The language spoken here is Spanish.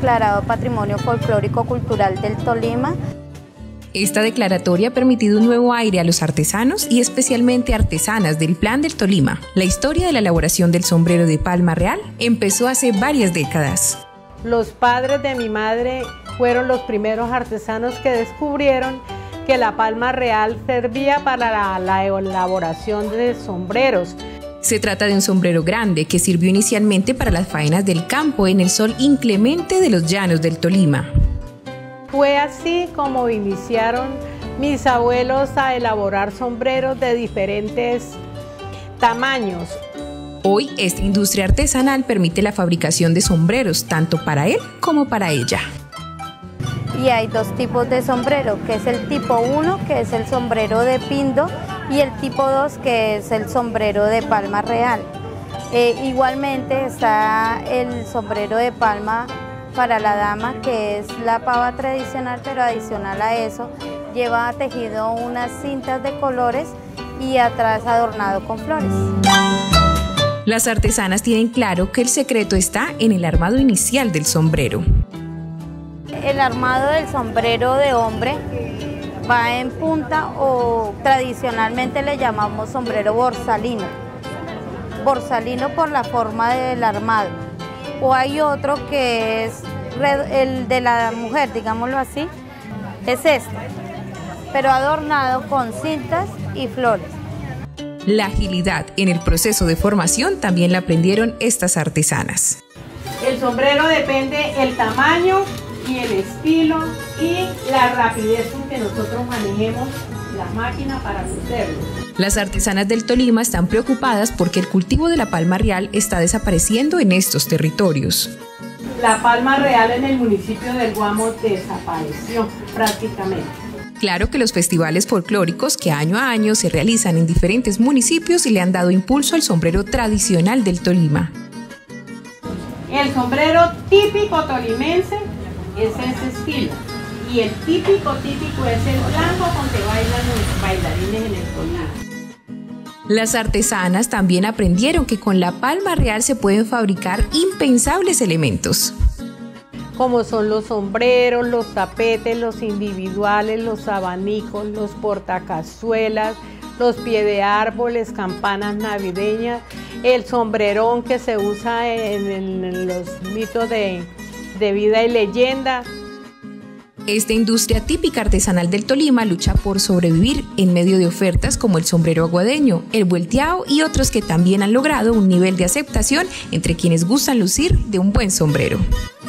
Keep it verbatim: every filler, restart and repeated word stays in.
declarado Patrimonio Folclórico Cultural del Tolima. Esta declaratoria ha permitido un nuevo aire a los artesanos y especialmente artesanas del Plan del Tolima. La historia de la elaboración del sombrero de palma real empezó hace varias décadas. Los padres de mi madre fueron los primeros artesanos que descubrieron que la palma real servía para la, la elaboración de sombreros. Se trata de un sombrero grande que sirvió inicialmente para las faenas del campo en el sol inclemente de los llanos del Tolima. Fue así como iniciaron mis abuelos a elaborar sombreros de diferentes tamaños. Hoy esta industria artesanal permite la fabricación de sombreros tanto para él como para ella. Y hay dos tipos de sombrero, que es el tipo uno, que es el sombrero de pindo, y el tipo dos, que es el sombrero de palma real. Eh, igualmente está el sombrero de palma para la dama, que es la pava tradicional, pero adicional a eso lleva tejido unas cintas de colores y atrás adornado con flores. Las artesanas tienen claro que el secreto está en el armado inicial del sombrero. El armado del sombrero de hombre va en punta o tradicionalmente le llamamos sombrero borsalino. Borsalino por la forma del armado. O hay otro que es el de la mujer, digámoslo así, es este, pero adornado con cintas y flores. La agilidad en el proceso de formación también la aprendieron estas artesanas. El sombrero depende el tamaño y el estilo y la rapidez con que nosotros manejemos la máquina para hacerlo. Las artesanas del Tolima están preocupadas porque el cultivo de la palma real está desapareciendo en estos territorios. La palma real en el municipio del Guamo desapareció prácticamente. Claro que los festivales folclóricos que año a año se realizan en diferentes municipios le han dado impulso al sombrero tradicional del Tolima. El sombrero típico tolimense es ese estilo. Y el típico, típico es el blanco con que bailan los bailarines en el Tolima. Las artesanas también aprendieron que con la palma real se pueden fabricar impensables elementos. Como son los sombreros, los tapetes, los individuales, los abanicos, los portacazuelas, los pie de árboles, campanas navideñas, el sombrerón que se usa en, en, en los mitos de, de vida y leyenda. Esta industria típica artesanal del Tolima lucha por sobrevivir en medio de ofertas como el sombrero aguadeño, el vuelteado y otros que también han logrado un nivel de aceptación entre quienes gustan lucir de un buen sombrero.